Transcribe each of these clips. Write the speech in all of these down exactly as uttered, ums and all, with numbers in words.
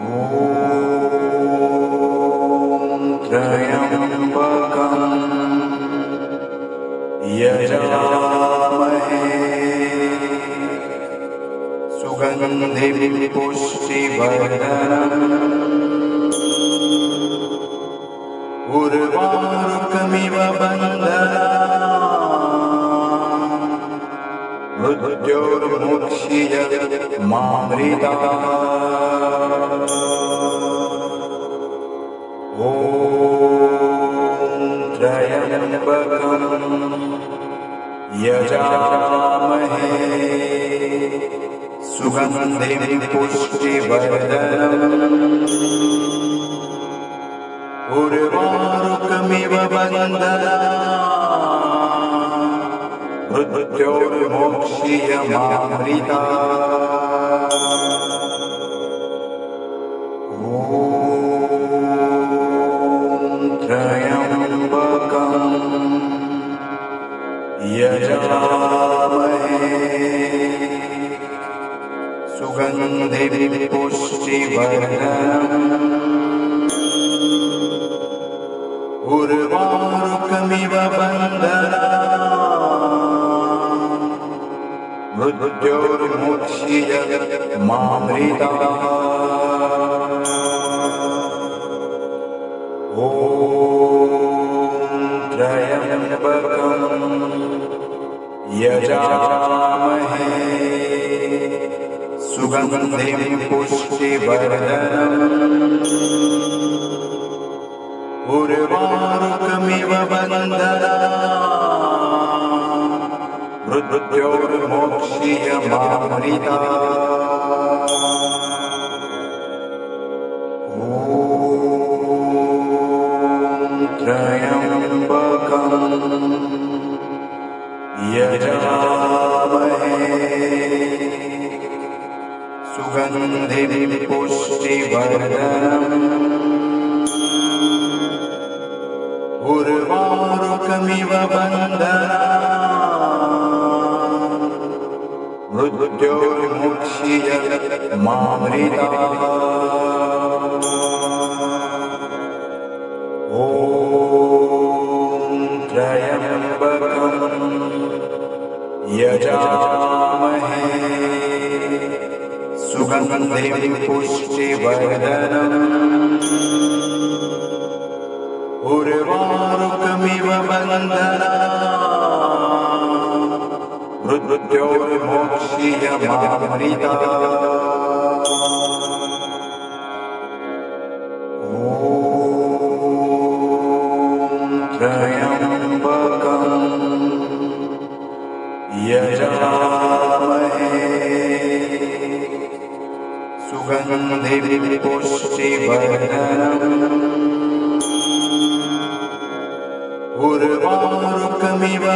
त्र्यम्बकं यजामहे सुगन्धिं पुष्टिवर्धनम् उर्वारुकमिव बन्धनात् मृत्योर्मुक्ष्य मामृतात्। ॐ त्र्यम्बकं यजामहे सुगन्धिं पुष्टिवर्धनम् उर्वारुकमिव बन्धनात् मृत्योर्मुक्ष्य मामृतात्। त्र्यम्बकं यजामहे सुगन्धिं पुष्टिवर्धनम् उर्वारुकमिव बन्धनात् मृत्योर्मुक्ष्य मामृतात्। ॐ त्र्यम्बकं यजामहे सुगन्धिं पुष्टिवर्धनम् उर्वारुकमिव बन्धनात् मृत्योर्मुक्ष्य मामृतात्। ॐ त्र्यम्बकं यजामहे सुगन्धिं पुष्टिवर्धनम् उर्वारुकमिव बन्धनात् मृत्योर्मुक्ष्य मामृतात्। ॐ त्र्यम्बकं यजामहे सुगन्धिं पुष्टिवर्धनम् उर्वारुकमिव बन्धनात् मृत्योर्मुक्ष्य मामृतात्। ॐ त्र्यम्बकं यजामहे सुगन्धिं पुष्टिवर्धनम् उर्वारुकमिव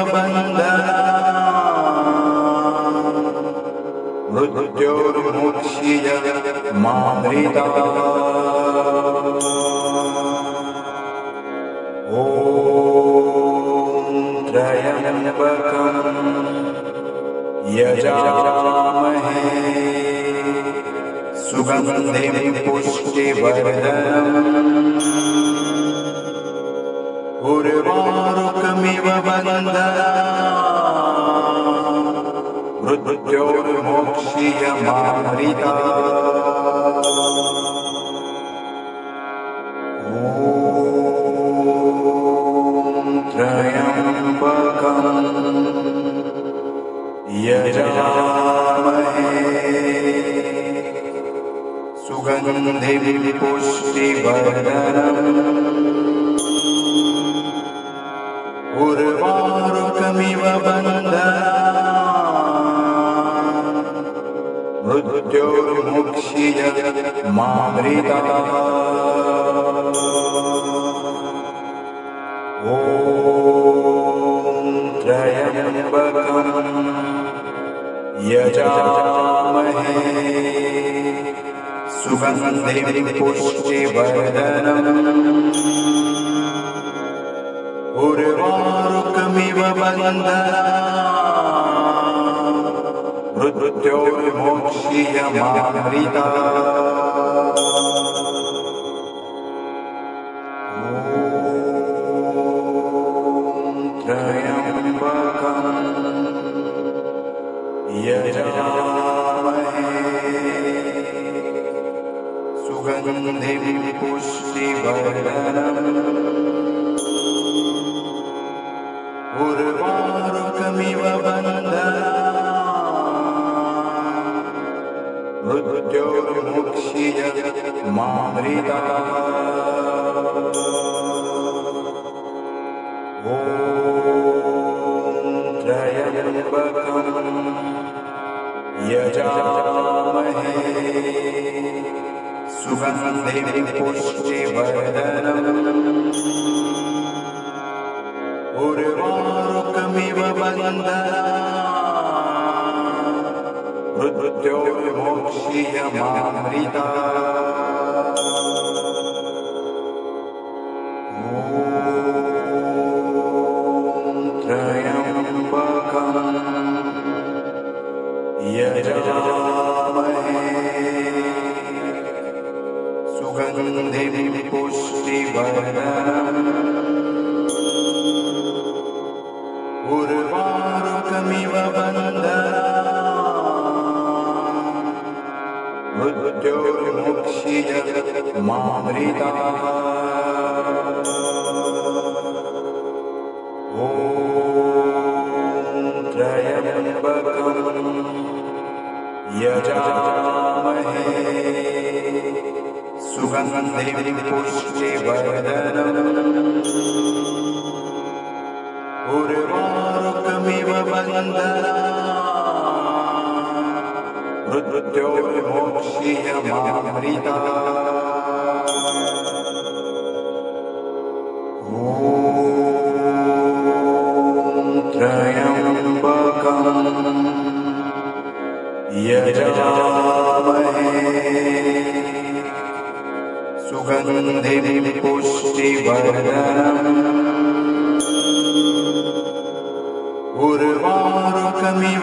बन्धनात् मृत्योर्मुक्ष्य मामृतात्। ॐ त्र्यम्बकं यजामहे सुगन्धिं पुष्टिवर्धनम् उर्वारुकमिव बन्धनात् मृत्योर्मुक्ष्य मामृतात्। ॐ त्र्यम्बकं यजामहे सुगन्धिं पुष्टिवर्धनम् उर्वारुकमिव बन्धनात् मृत्योर्मुक्ष्य मामृतात्। ॐ त्र्यम्बकं यजामहे सुगन्धिं पुष्टिवर्धनम् उर्वारुकमिव बन्धनात् मृत्योर्मुक्ष्य मामृतात्। सुगन्धिं पुष्टिवर्धनम् उर्वारुकमिव बन्धनात् मृत्योर्मुक्षीय मामृतात्। ॐ त्र्यम्बकं यजामहे सुगन्धिं पुष्टिवर्धनम् उर्वारुकमिव बन्धनात् मृत्योर्मुक्षीय मामृतात्। त्र्यम्बकं यजामहे सुगन्धिं पुष्टिवर्धनम् उर्वारुकमिव बन्धनात् मृत्योर्मुक्षीय मामृतात्। ॐ त्र्यम्बकं यजामहे सुगन्धिं पुष्टिवर्धनम् उर्वारुकमिव बन्धनात् मृत्योर्मुक्षीय मामृतात्। ॐ त्र्यम्बकं यजामहे सुगन्धिं पुष्टिवर्धनम् उर्वारुकमिव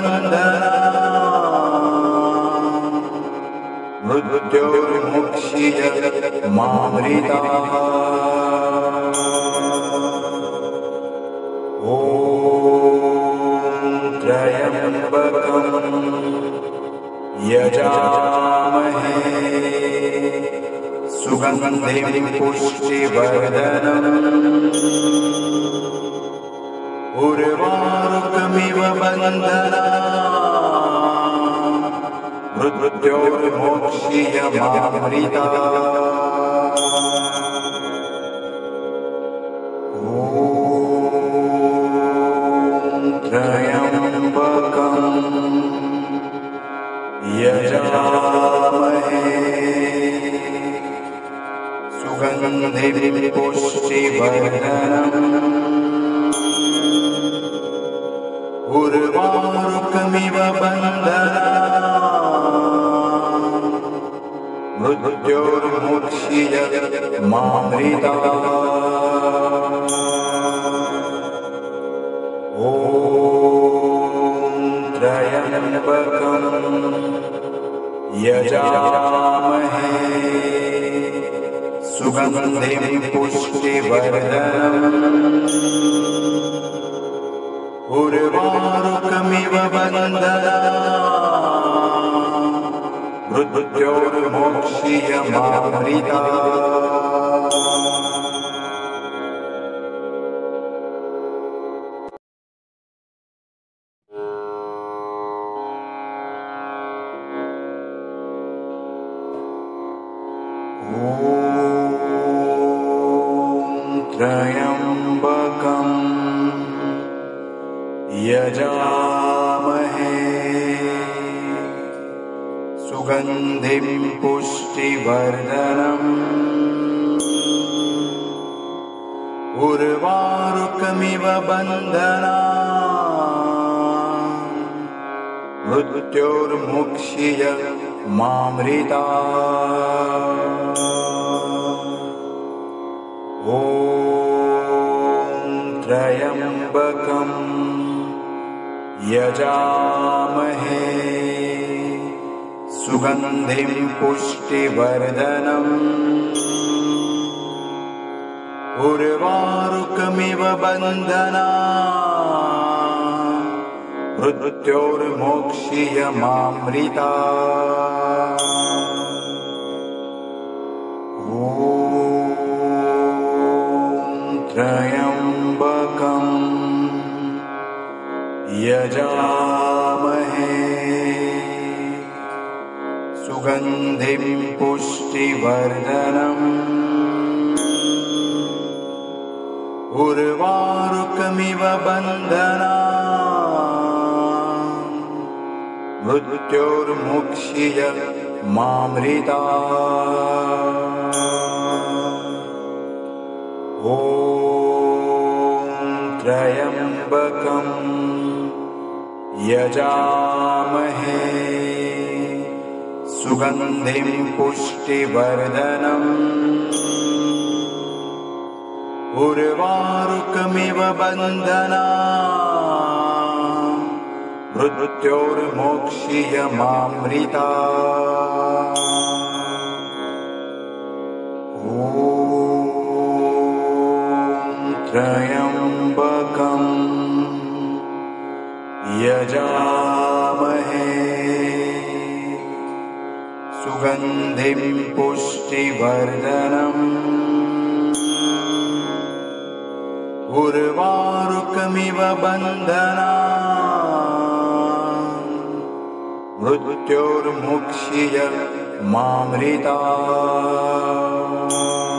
बन्धनात् मृत्योर्मुक्षीय मामृतात्। ॐ त्र्यम्बकं यजामहे सुगन्धिं पुष्टिवर्धनम् उर्वारुकमिव बन्धनात् मृत्योर्मुक्षीय मामृतात्। ॐ त्र्यम्बकं यजामहे सुगन्धिं पुष्टिवर्धनम् उर्वारुकमिव बन्धनात् मृत्योर्मुक्षीय मामृतात्। ॐ त्र्यम्बकं यजामहे सुगन्धिं पुष्टिवर्धनम् उर्वारुकमिव बन्धनात् मृत्योर्मुक्षीय मामृतात्। ॐ त्र्यम्बकं यजामहे सुगन्धिं पुष्टिवर्धनम् उर्वारुकमिव बन्धनात् मृत्योर्मुक्षीय मामृतात्। ॐ त्र्यम्बकं यजामहे सुगन्धिं पुष्टिवर्धनम् उर्वारुकमिव बन्धनात् मृत्योर्मुक्षीय मामृतात्। ॐ त्र्यम्बकं यजामहे सुगन्धिं पुष्टिवर्धनम् उर्वारुकमिव बन्धनान् मृत्योर्मुक्षीय मामृतात्। ॐ त्र्यम्बकं यजामहे सुगन्धिं पुष्टिवर्धनम् उर्वारुकमिव बन्धनान् मृत्योर्मोक्षीय मामृतात्। ॐ त्र्यम्बकं यजामहे सुगन्धिं पुष्टिवर्धनम् उर्वारुकमिव बन्धनान् मृत्योर्मुक्षीय मामृतात्।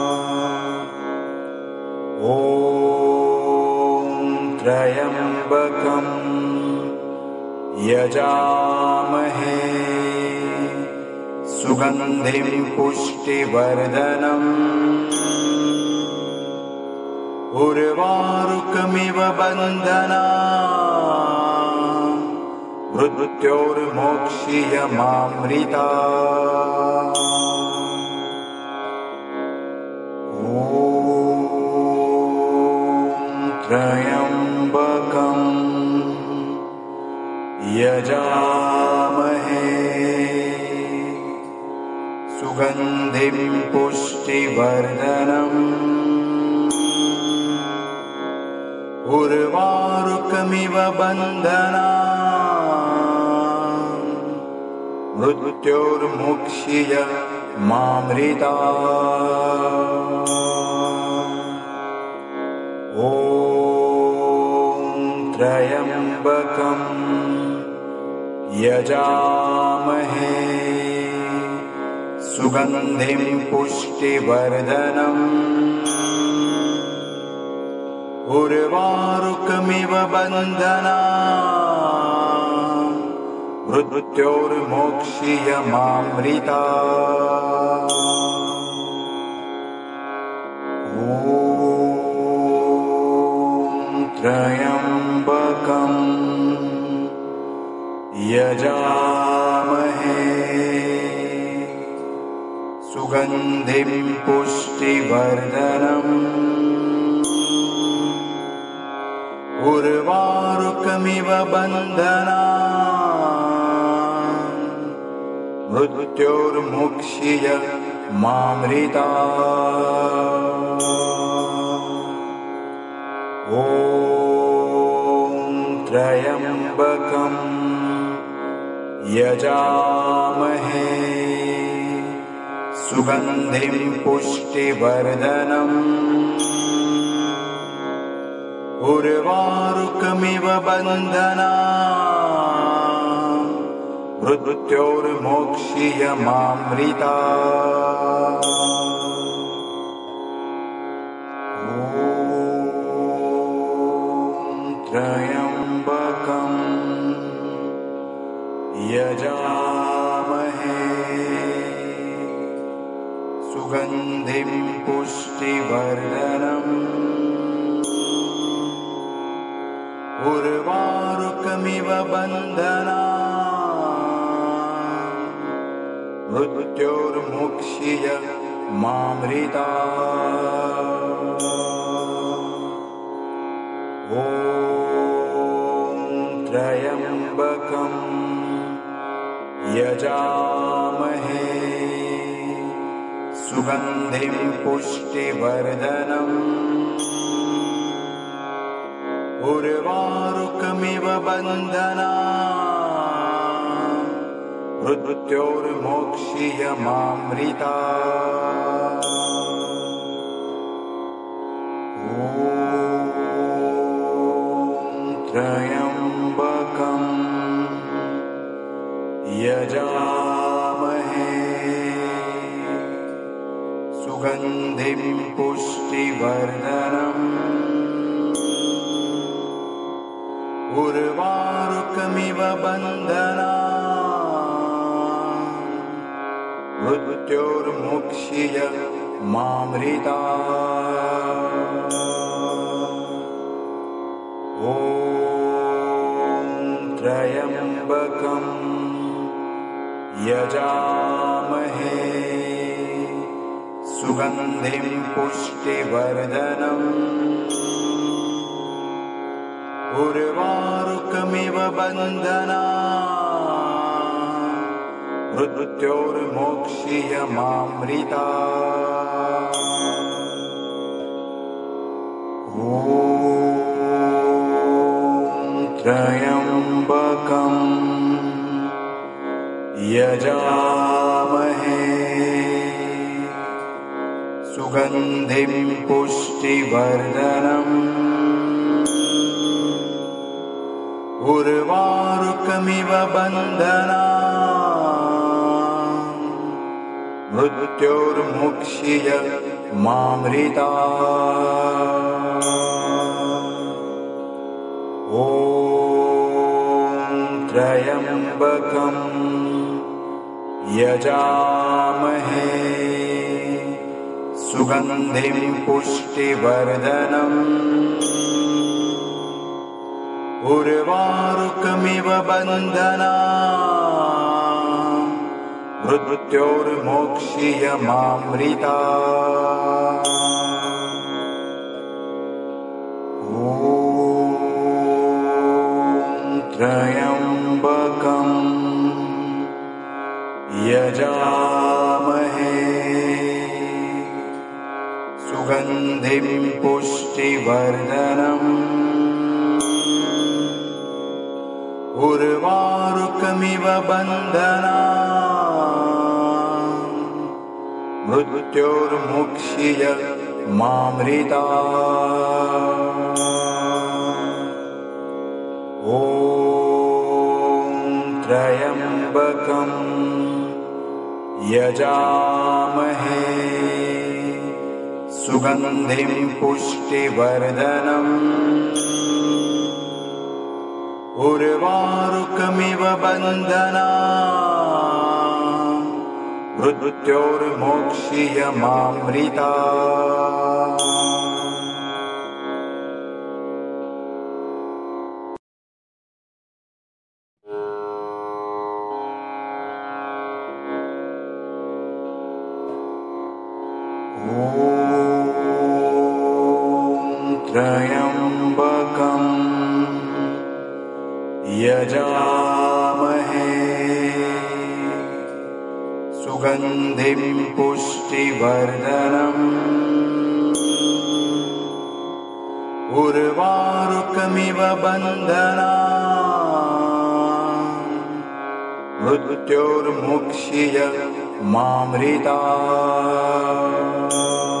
ॐ त्र्यम्बकं यजामहे सुगन्धिं पुष्टिवर्धनम् उर्वारुकमिव बन्धनान् मृत्योर्मोक्षीय मामृतात्। ॐ त्र्यम्बकं यजामहे सुगन्धिं पुष्टिवर्धनम् उर्वारुकमिव बन्धनान् मृत्योर्मुक्षीय मामृतात्। ॐ त्र्यम्बकं यजामहे सुगन्धिं पुष्टिवर्धनम् उर्वारुकमिव बन्धनान् मृत्योर्मोक्षीय मामृतात्। ॐ त्र्यम्बकं यजामहे सुगन्धिं पुष्टिवर्धनम् उर्वारुकमिव बन्धनान् मृत्योर्मुक्षीय मामृतात्। ॐ त्र्यम्बकं यजामहे सुगन्धिं पुष्टिवर्धनम् उर्वारुकमिव बन्धनान् मृत्योर्मोक्षीय मामृतात्। ॐ त्र्यम्बकं यजामहे सुगन्धिं पुष्टिवर्धनम् उर्वारुकमिव बन्धनान् मृत्योर्मुक्षीय मामृतात्। ॐ त्र्यम्बकं यजामहे सुगन्धिं पुष्टिवर्धनम् उर्वारुकमिव बन्धनान् मृत्योर्मोक्षीय मामृतात्। त्र्यम्बकम् यजामहे सुगन्धिं पुष्टिवर्धनम् उर्वारुकमिव बन्धनात् मृत्योर्मुक्षीय मामृतात्। ॐ त्र्यम्बकम् यजामहे सुगन्धिं पुष्टिवर्धनम् उर्वारुकमिव बन्धनात् मृत्योर्मोक्षीय मामृतात्। ॐ त्र्यम्बकम् यजामहे सुगन्धिं पुष्टिवर्धनम् उर्वारुकमिव बन्धनात् मृत्योर्मुक्षीय मामृतात्। ॐ त्र्यम्बकम् यजामहे सुगन्धिं पुष्टिवर्धनम् उर्वारुकमिव बन्धनात् मृत्योर्मोक्षीय मामृतात्। ॐ त्र्यम्बकम् यजामहे सुगन्धिं पुष्टिवर्धनम् उर्वारुकमिव बन्धनात् मृत्योर्मुक्षीय मामृतात्। ॐ त्र्यम्बकम् यजामहे सुगन्धिं पुष्टिवर्धनम् उर्वारुकमिव बन्धनात् मृत्योर्मोक्षीय मामृतात्। ॐ त्र्यम्बकम् यजामहे सुगन्धिं पुष्टिवर्धनम् उर्वारुकमिव बन्धनात् मृत्योर्मुक्षीय मामृतात्।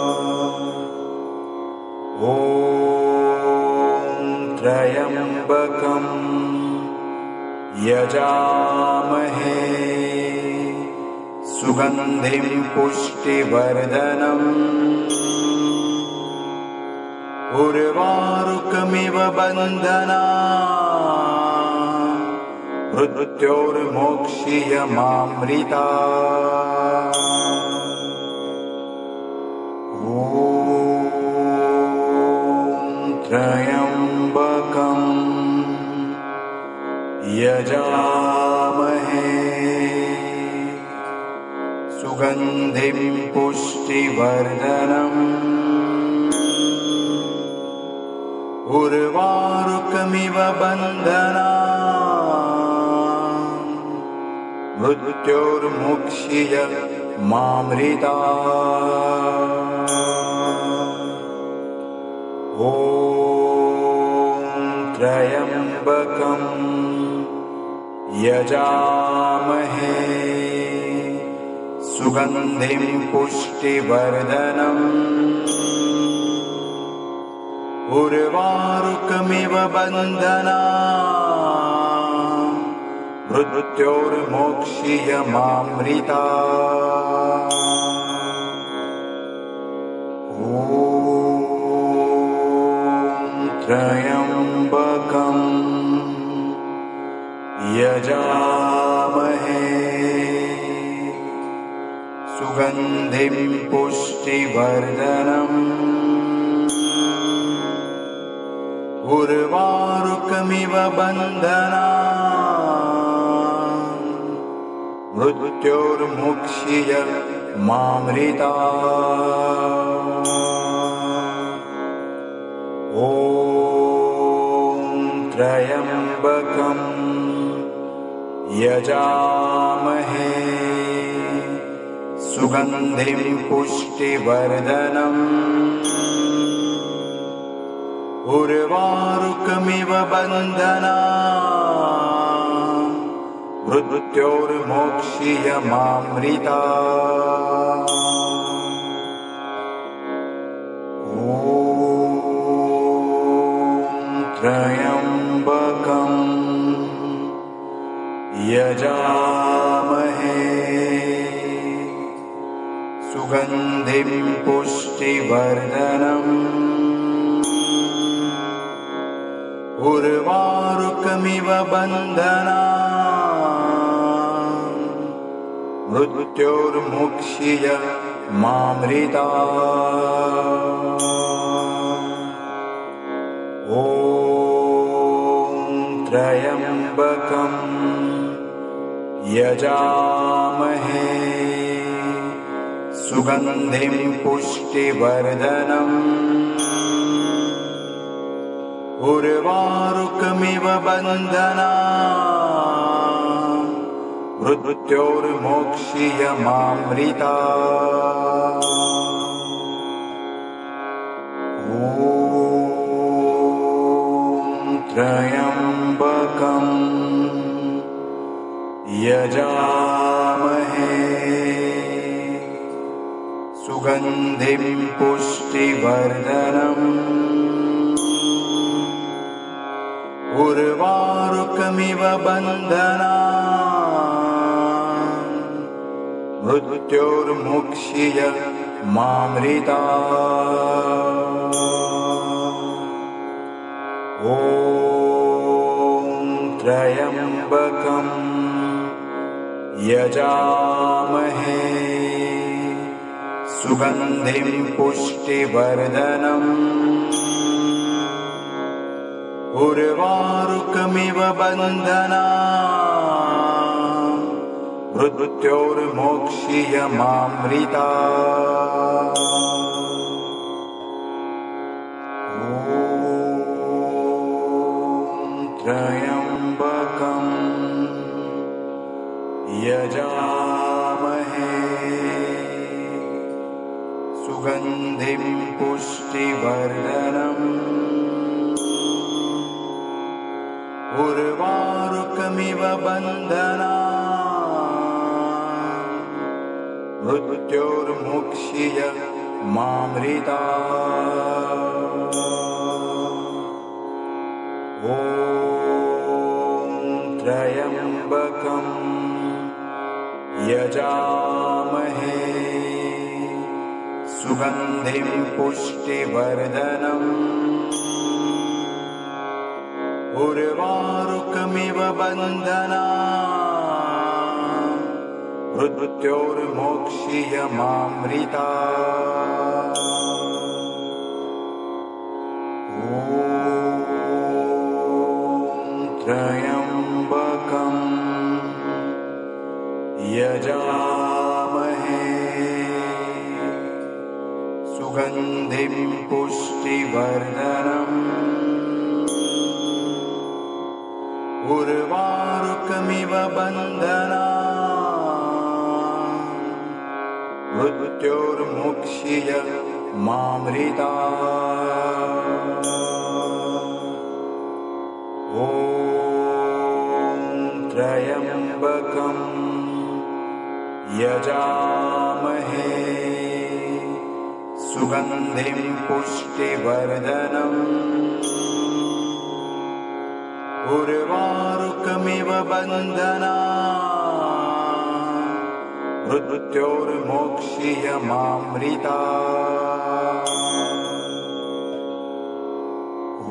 ॐ त्र्यम्बकम् यजामहे सुगन्धिं पुष्टिवर्धनम् उर्वारुकमिव बन्धनात् मृत्योर्मोक्षीय मामृतात्। ॐ त्र्यम्बकम् यजामहे सुगन्धिं पुष्टिवर्धनम् उर्वारुकमिव बन्धनात् मृत्योर्मुक्षीय मामृतात्। ॐ त्र्यम्बकम् यजामहे सुगन्धिं पुष्टिवर्धनम् उर्वारुकमिव बन्धनान् मृत्योर्मोक्षीयमामृतात्। ॐ त्र्यम्बकं यजामहे सुगन्धिं पुष्टिवर्धनम् उर्वारुकमिव बन्धनान् मृत्योर्मुक्षीयमामृतात्। ॐ त्र्यम्बकं यजामहे सुगन्धिं पुष्टिवर्धनम् उर्वारुकमिव बन्धनान् मृत्योर्मोक्षीयमामृतात्। ॐ त्र्यम्बकं यजामहे सुगन्धिं पुष्टिवर्धनम् उर्वारुकमिव बन्धनान् मृत्योर्मुक्षीयमामृतात्। ॐ त्र्यम्बकं यजामहे सुगन्धिं पुष्टिवर्धनम् उर्वारुकमिव बन्धनान् मृत्योर्मोक्षीयमामृतात्। ॐ त्र्यम्बकं यजामहे सुगन्धिं पुष्टिवर्धनम् उर्वारुकमिव बन्धनान् मृत्योर्मुक्षीयमामृतात्। ॐ त्र्यम्बकं यजामहे सुगन्धिं पुष्टिवर्धनम् उर्वारुकमिव बन्धनान् मृत्योर्मोक्षीयमामृतात्। ॐ त्र्यम्बकं यजामहे सुगन्धिं पुष्टिवर्धनम् उर्वारुकमिव बन्धनान् मृत्योर्मुक्षीयमामृतात्। ॐ त्र्यम्बकं यजामहे सुगन्धिं पुष्टिवर्धनम् उर्वारुकमिव बन्धनान् मृत्योर्मोक्षीयमामृतात्। ॐ त्र्यम्बकं यजामहे सुगन्धिं पुष्टिवर्धनम् उर्वारुकमिव बन्धनान् मृत्योर्मुक्षीयमामृतात्। ॐ त्र्यम्बकं यजामहे सुगन्धिं पुष्टिवर्धनम् उर्वारुकमिव बन्धनात् मृत्योर्मोक्ष्यमामृतात्। ॐ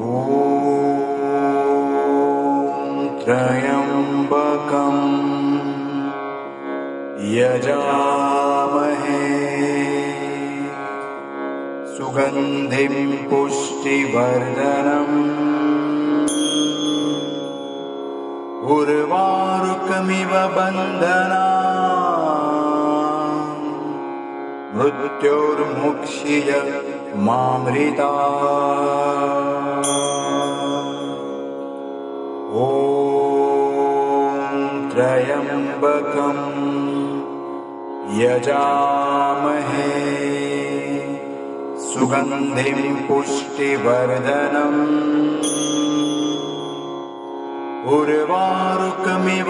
त्र्यम्बकं यजामहे सुगन्धिं पुष्टिवर्धनम् उर्वारुकमिव बन्धनात् मृत्योर्मुक्ष्यमामृतात्। ॐ त्र्यम्बकं यजामहे सुगन्धिं पुष्टिवर्धनम् उर्वारुकमिव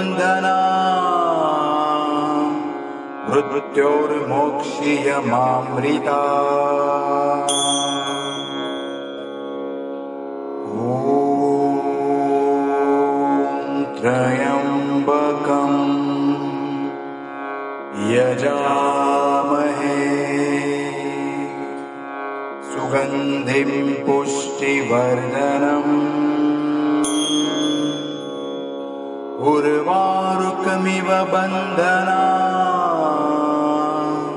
बन्धनात् मृत्योर्मोक्ष्यमामृतात्। ॐ त्र्यम्बकं यजामहे सुगन्धिं पुष्टिवर्धनम् उर्वारुकमिव बन्धनात्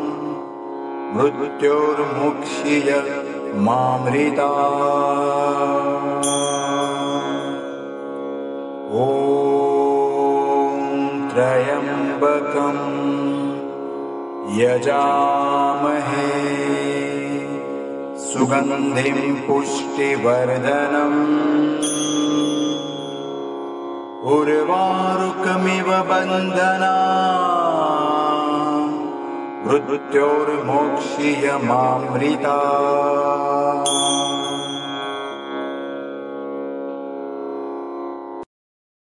मृत्योर्मुक्ष्यमामृतात्। ॐ त्र्यम्बकं यजामहे सुगन्धिं पुष्टिवर्धनम् उर्वारुकमिव बन्धनात् मृत्योर्मोक्ष्यमामृतात्।